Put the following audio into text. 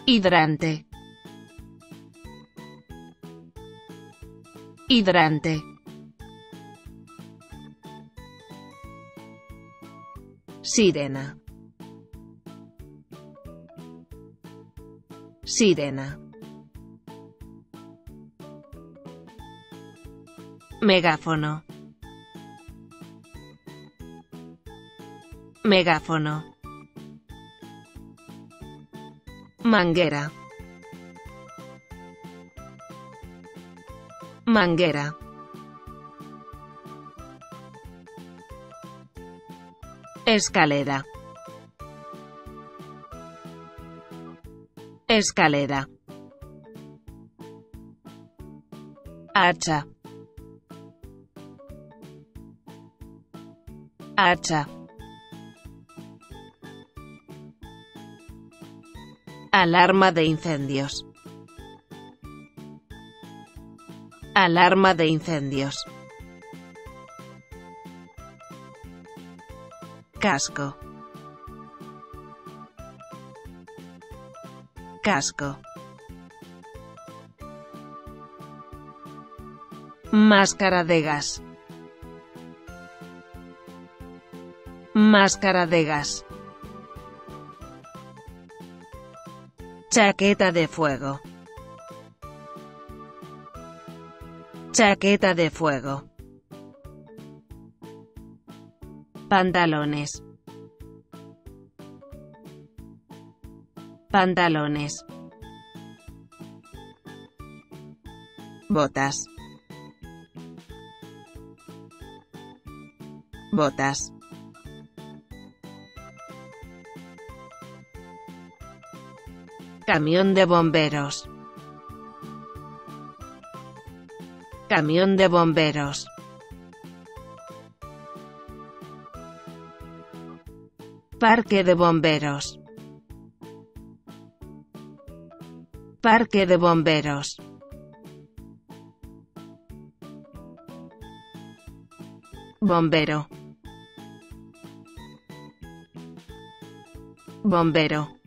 Hidrante. Hidrante. Sirena. Sirena. Megáfono. Megáfono. Manguera. Manguera. Escalera. Escalera. Hacha. Hacha. Alarma de incendios. Alarma de incendios. Casco. Casco. Máscara de gas. Máscara de gas. Chaqueta de fuego. Chaqueta de fuego. Pantalones. Pantalones. Botas. Botas. Camión de bomberos. Camión de bomberos. Parque de bomberos. Parque de bomberos. Bombero. Bombero.